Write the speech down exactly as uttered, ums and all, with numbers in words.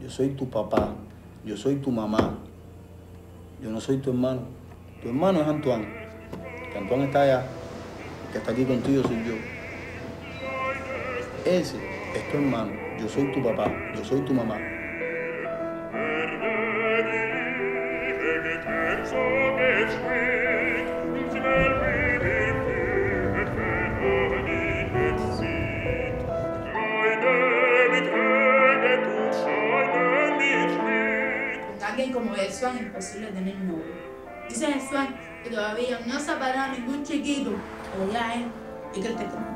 Yo soy tu papá. Yo soy tu mamá. Yo no soy tu hermano. Tu hermano es Antoine. Que Antoine está allá. El que está aquí contigo soy yo. Ese es tu hermano. Yo soy tu papá. Yo soy tu mamá. Alguien como el Swan es imposible tener novio. Dice el Swan que todavía no se ha parado ningún chiquito, pero ya es, y que te